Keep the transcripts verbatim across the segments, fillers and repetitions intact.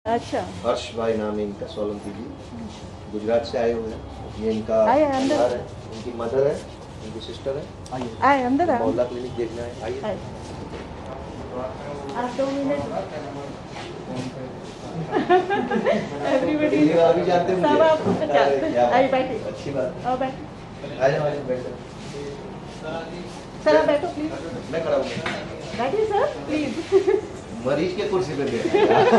अच्छा, हर्ष भाई नाम है इनका, सोलंकी जी, गुजरात से आए हुए हैं। ये इनका अंदर है, इनकी मदर है, इनकी सिस्टर है। आइए आए अंदर आए मोहल्ला क्लिनिक देखना है, आइए। आप दो मिनट एवरीबॉडी अभी जानते हैं सब आपको पहचानते हैं। आइए बैठिए, अच्छी बात। आओ बैठिए। आ जाओ, आ जाओ, बैठो। सर आप बैठो प्लीज। मैं खड़ा हूँ। बैठिए सर प्लीज। मरीज के कुर्सी पे बैठे।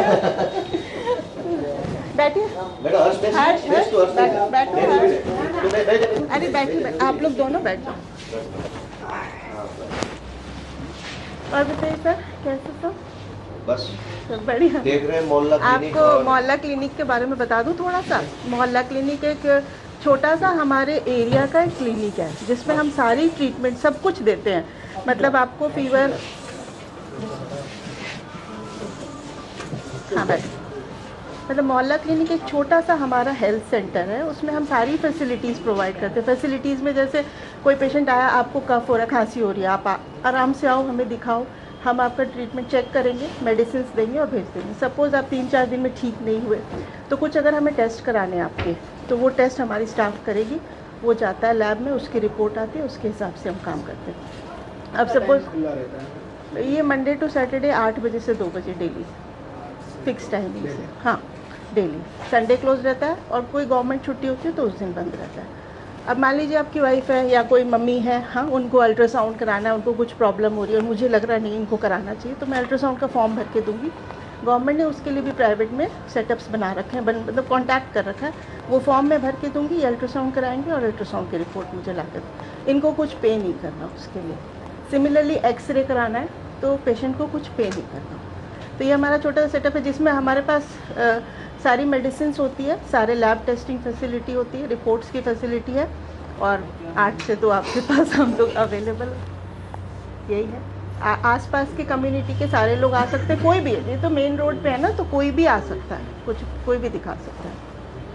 बैठिए। बेटा हर्ष बैठ, हर्ष बैठ तो हर्ष बैठो बैठो हर्ष। तू बैठ, बैठ। अरे बैठिए बैठ- आप लोग दोनों बैठ जाओ। और बताइए सर कैसे सब? बस सब बढ़िया। देख रहे हैं मोहल्ला क्लिनिक। आपको और मोहल्ला क्लिनिक के बारे में बता दूं थोड़ा सा। मोहल्ला क्लिनिक एक छोटा सा हमारे एरिया का एक क्लिनिक है जिसमें हम सारी ट्रीटमेंट सब कुछ देते हैं। मतलब आपको फीवर, हाँ बैठ मतलब मोहल्ला क्लिनिक एक छोटा सा हमारा हेल्थ सेंटर है, उसमें हम सारी फैसिलिटीज़ प्रोवाइड करते हैं। फैसिलिटीज़ में जैसे कोई पेशेंट आया, आपको कफ हो रहा है, खांसी हो रही है, आप आ, आराम से आओ, हमें दिखाओ, हम आपका ट्रीटमेंट चेक करेंगे, मेडिसिन देंगे और भेज देंगे। सपोज़ आप तीन चार दिन में ठीक नहीं हुए तो कुछ अगर हमें टेस्ट कराने हैं आपके, तो वो टेस्ट हमारी स्टाफ करेगी, वो जाता है लैब में, उसकी रिपोर्ट आती है, उसके हिसाब से हम काम करते हैं। अब सपोज ये मंडे टू सैटरडे आठ बजे से दो बजे डेली फिक्स टाइमिंग से, हाँ डेली। संडे क्लोज रहता है और कोई गवर्नमेंट छुट्टी होती है तो उस दिन बंद रहता है। अब मान लीजिए आपकी वाइफ है या कोई मम्मी है, हाँ उनको अल्ट्रासाउंड कराना है, उनको कुछ प्रॉब्लम हो रही है और मुझे लग रहा नहीं इनको कराना चाहिए, तो मैं अल्ट्रासाउंड का फॉर्म भर के दूंगी। गवर्नमेंट ने उसके लिए भी प्राइवेट में सेटअप्स बना रखे हैं, मतलब कॉन्टैक्ट कर रखा है, वो फॉर्म मैं भर के दूंगी, ये अल्ट्रासाउंड कराएंगे और अल्ट्रासाउंड की रिपोर्ट मुझे ला कर, इनको कुछ पे नहीं करना उसके लिए। सिमिलरली एक्सरे कराना है तो पेशेंट को कुछ पे नहीं करना। तो ये हमारा छोटा सा सेटअप है जिसमें हमारे पास आ, सारी मेडिसिन होती है, सारे लैब टेस्टिंग फैसिलिटी होती है, रिपोर्ट्स की फैसिलिटी है, और आठ से तो आपके पास हम लोग अवेलेबल यही है। आ, आसपास के कम्युनिटी के सारे लोग आ सकते हैं, कोई भी है, ये तो मेन रोड पे है ना, तो कोई भी आ सकता है, कुछ कोई भी दिखा सकता है।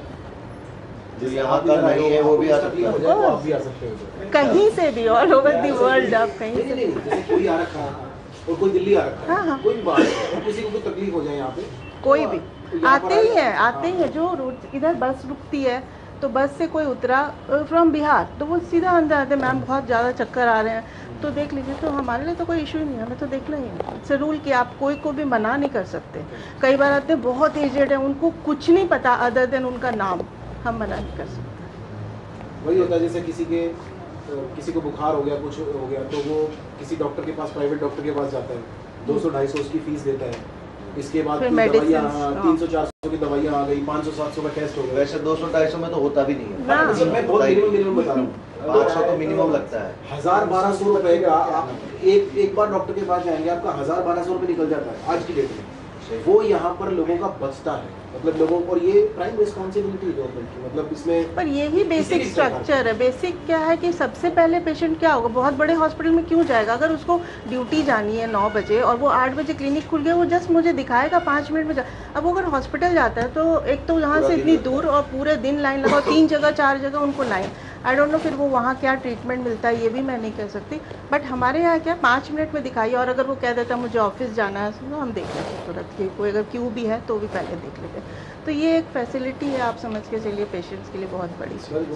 जो यहाँ का नहीं है वो भी आ सकता है, तो आप भी आ सकते हो कहीं से भी, ऑल ओवर दी वर्ल्ड आप कहीं से भी। जैसे कोई आ रखा है और कोई दिल्ली आ रखा है, हाँ, हाँ। कोई भी बात है, और किसी को कोई तकलीफ हो जाए यहाँ पे, कोई भी तो यहाँ पर आते ही आए- हैं, आते ही हैं। जो रोड इधर बस रुकती है तो बस से कोई उतरा फ्रॉम बिहार तो वो सीधा अंदर आते, मैम बहुत ज़्यादा चक्कर आ रहे हैं तो देख लीजिए, तो हमारे लिए तो कोई इशू ही नहीं है, हमें तो देखना ही है। इट्स रूल कि आप कोई को भी मना नहीं कर सकते। कई बार आते हैं बहुत एजेड है, उनको कुछ नहीं पता अदर देन उनका नाम, हम मना नहीं कर सकते। वही होता है जैसे किसी के किसी को बुखार हो गया, कुछ हो गया, तो वो किसी डॉक्टर के पास, प्राइवेट डॉक्टर के पास जाता है, दो सौ ढाई सौ उसकी फीस देता है। इसके बाद फिर दवाइयाँ, medicines, तीन सौ चार सौ की दवाइयाँ आ गई, पाँच सौ सात सौ का टेस्ट हो गया। वैसे दो सौ ढाई सौ में तो होता भी नहीं है। ना। मतलब मैं बहुत मिनिमम मिनिमम बता रहा हूँ, पाँच सौ तो मिनिमम लगता है। हजार बारह सौ रुपए का आप एक एक बार डॉक्टर के पास जाएंगे, आपका हजार बारह सौ रुपये निकल जाता है आज की डेट में। वो यहाँ पर लोगों का बचता है, मतलब लोगों, और ये प्राइम रिस्पॉन्सिबिलिटी है गवर्नमेंट की, मतलब इसमें पर यही बेसिक स्ट्रक्चर है। बेसिक क्या है कि सबसे पहले पेशेंट क्या होगा, बहुत बड़े हॉस्पिटल में क्यों जाएगा, अगर उसको ड्यूटी जानी है नौ बजे और वो आठ बजे क्लिनिक खुल गया, वो जस्ट मुझे दिखाएगा पाँच मिनट में जा। अब वो अगर हॉस्पिटल जाता है तो एक तो यहाँ से इतनी दूर और पूरे दिन लाइन लगाओ, तीन जगह चार जगह उनको लाइन, आई डोंट नो फिर वो वहाँ क्या ट्रीटमेंट मिलता है ये भी मैं नहीं कह सकती। बट हमारे यहाँ क्या पाँच मिनट में दिखाइए, और अगर वो कह देता है मुझे ऑफिस जाना है तो हम देख लेते हैं तुरंत कि कोई अगर क्यू भी है तो भी पहले देख लेते हैं। तो ये एक फैसिलिटी है, आप समझ के चलिए पेशेंट्स के लिए बहुत बड़ी।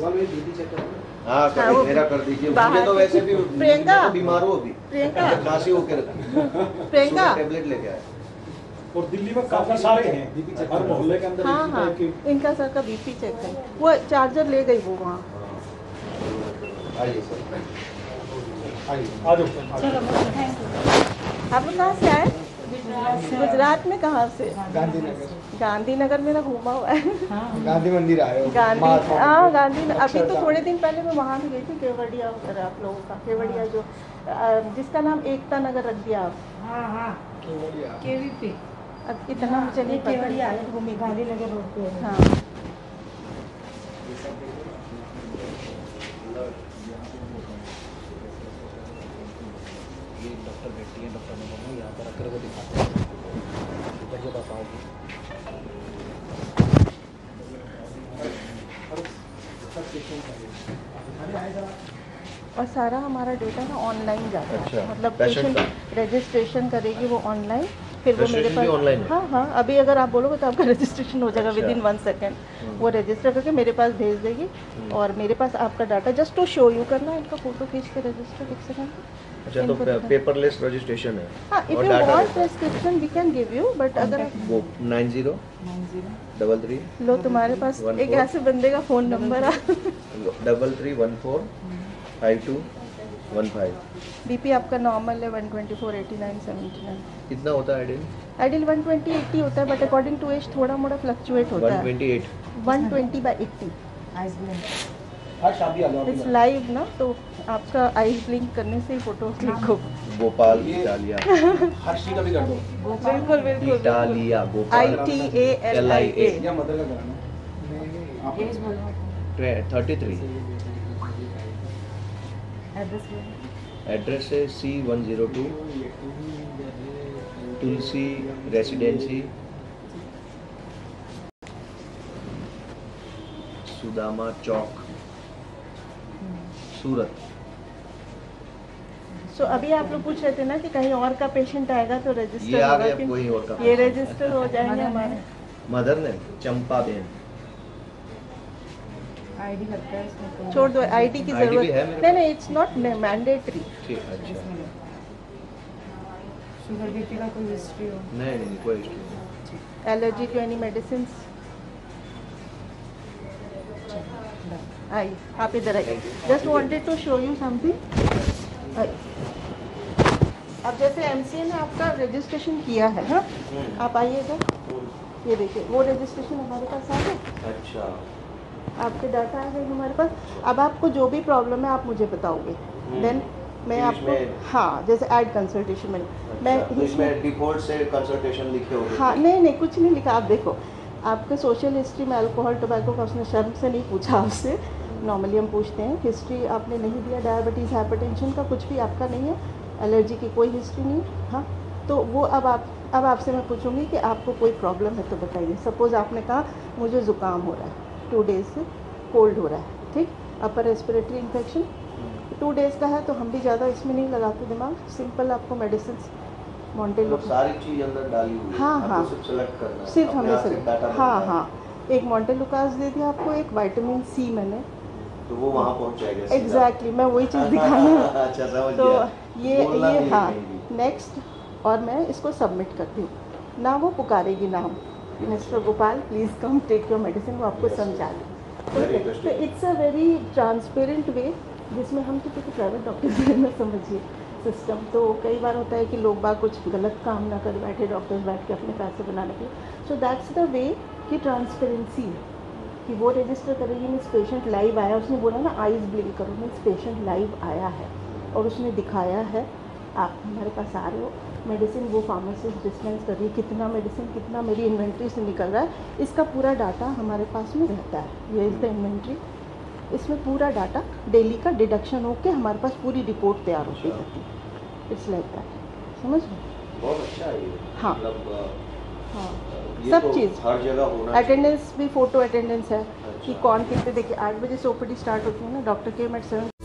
हाँ, हाँ, वो कभी मेरा कर दीजिए, बाहर मुझे तो वैसे भी प्रियंका, मैं तो बीमार हूँ अभी, प्रियंका, खांसी होके रखी, प्रियंका टेबलेट लेके आए। और दिल्ली में काफी सारे हैं, हर मोहल्ले के अंदर हाँ इसी हाँ टाइप के। इनका सर का बीपी चेक है, वो चार्जर ले गई वो वहाँ। आइए सर, आइए आ जाओ। आप लोग कहाँ से आए? गुजरात में कहाँ से? गांधीनगर। गांधीनगर में ना घूमा हुआ है। गांधी मंदिर आए हो? गांधी, हाँ गांधी, अभी तो थोड़े दिन पहले मैं वहाँ भी गई थी, केवड़िया उधर आप लोगों का, केवड़िया जो अ, जिसका नाम एकता नगर रख दिया आप। हाँ हाँ केवड़िया। केवीपी अब इतना मुझे नहीं पता। केवड़िया है, घूमी गांधीनगर रोड पे है। हाँ ये डॉक्टर बैठती है, डॉक्टर ने बोला यहाँ पर आकर को दिखाते हैं, इधर जो बताओगे और सारा हमारा डेटा ना ऑनलाइन जाता है। अच्छा, मतलब patient पेशेंट रजिस्ट्रेशन करेगी वो ऑनलाइन, फिर वो मेरे Registration भी online पास है? हाँ हाँ अभी अगर आप बोलोगे तो आपका रजिस्ट्रेशन हो जाएगा अच्छा। Within one second. वो रजिस्टर करके मेरे पास भेज देगी और मेरे पास आपका data just to show you करना है, इनका फोटो खींच के रजिस्टर एक सेकेंड। अच्छा तो पेपरलेस रजिस्ट्रेशन है हाँ इफ और यू डाटा वांट देता है। Prescription we can give you, but अगर आप वो नाइन जीरो डबल थ्री लो तुम्हारे पास One एक four. ऐसे बंदे का फ़ोन नंबर आ double three one four five two one five. BP आपका नॉर्मल है one twenty four eighty nine seventy nine. कितना होता है ideal? Ideal one twenty eighty होता है, बट अकॉर्डिंग टू एज थोड़ा मोड़ा फ्लक्चुएट होता वन है। Twenty eight. One twenty by eighty. आज शादी आ जाओ इट्स लाइव ना, तो आपका आईज ब्लिंक करने से ही फोटो क्लिक हो। भोपाल ये- इटालिया। हर्षी का भी कर दो। बिल्कुल बिल्कुल Italia I Bhopal T A L I A. या मदर का कराना आप थर्टी थ्री। एड्रेस है C one zero two Tulsi residency Sudama Chowk Surat. So अभी आप लोग पूछ रहे थे ना कि कहीं और का पेशेंट आएगा तो ये रजिस्टर आ होगा गया कि कोई और का। ये रजिस्टर हो जाएंगे हमारे। मदर ने चंपा बेन। आईडी लगता है इसमें तो। छोड़ दो आईडी की I D भी जरूरत है मेरे नहीं नहीं इट्स नॉट मैंडेटरी। ठीक अच्छा। शुगर बीपी का कोई हिस्ट्री हो। नहीं नहीं कोई issue नहीं। Allergy to any medicine. आई आप इधर आइए, just wanted to show you something. अब जैसे एमसीए ने आपका रजिस्ट्रेशन किया है हाँ, आप आइएगा, ये देखिए वो रजिस्ट्रेशन हमारे पास आ गया, अच्छा आपके डाटा आ गए हमारे पास। अब आपको जो भी प्रॉब्लम है आप मुझे बताओगे, देन मैं फिर आपको इसमें- हाँ जैसे ऐड कंसल्टेशन में मैं अच्छा, तो इसमें डिफॉल्ट से कंसल्टेशन लिखे होंगे। हाँ नहीं नहीं कुछ नहीं लिखा। आप देखो आपके सोशल हिस्ट्री में अल्कोहल टोबैको का उसने शर्म से नहीं पूछा आपसे, नॉर्मली हम पूछते हैं। हिस्ट्री आपने नहीं दिया, डायबिटीज़ हाइपरटेंशन का कुछ भी आपका नहीं है, एलर्जी की कोई हिस्ट्री नहीं। हाँ तो वो अब आप अब आपसे मैं पूछूंगी कि आपको कोई प्रॉब्लम है तो बताइए। सपोज़ आपने कहा मुझे ज़ुकाम हो रहा है, टू डेज से कोल्ड हो रहा है, ठीक, upper respiratory infection two days का है, तो हम भी ज़्यादा इसमें नहीं लगाते दिमाग, सिंपल आपको मेडिसिन मॉन्टेलो मतलब सारी चीज अंदर डाली हुई है। हाँ, आपको हाँ। सिर्फ सेलेक्ट करना है। सिर्फ अपने हमें हाथ से से डाटा हाँ मिलता है। हाँ एक मॉन्टेलुकास दे दिया आपको, एक विटामिन सी मैंने तो वो वहाँ पहुँच जाएगा सीधा। एग्जैक्टली मैं वही चीज़ दिखाना है। अच्छा समझ तो गया। ये बोलना ये नहीं हाँ कहीं भी। नेक्स्ट, और मैं इसको सबमिट करती हूँ ना, वो पुकारेगी नाम mister Gopal please come take your medicine, वो आपको Yes. समझा दें। Very तो interesting. It's a very transparent way, जिसमें हम तो क्योंकि प्राइवेट डॉक्टर में समझिए सिस्टम, तो कई बार होता है कि लोग बाग कुछ गलत काम ना कर बैठे, डॉक्टर्स बैठ के अपने पैसे बनाने के लिए। सो दैट्स द वे कि ट्रांसपेरेंसी कि वो रजिस्टर करेगी, मीन्स पेशेंट लाइव आया, उसने बोला ना आइज ब्लिंक करो, मीन्स पेशेंट लाइव आया है और उसने दिखाया है, आप हमारे पास आ रहे हो, मेडिसिन वो फार्मासिस्ट डिस्पेंस कर रही है, कितना मेडिसिन कितना मेरी इन्वेंट्री से निकल रहा है, इसका पूरा डाटा हमारे पास में रहता है। ये इज़ द इन्वेंट्री, इसमें पूरा डाटा डेली का डिडक्शन होके हमारे पास पूरी रिपोर्ट तैयार होती रहती है। इट्स लाइक दैट, समझ रहे? बहुत अच्छा है ये। हाँ। मतलब अ, हाँ ये सब तो चीज़, हर जगह होना चाहिए। अटेंडेंस भी, फोटो अटेंडेंस है कि अच्छा। कौन कितने, देखिए आठ बजे से ओपीडी स्टार्ट होती है ना, डॉक्टर के एम एट सेवन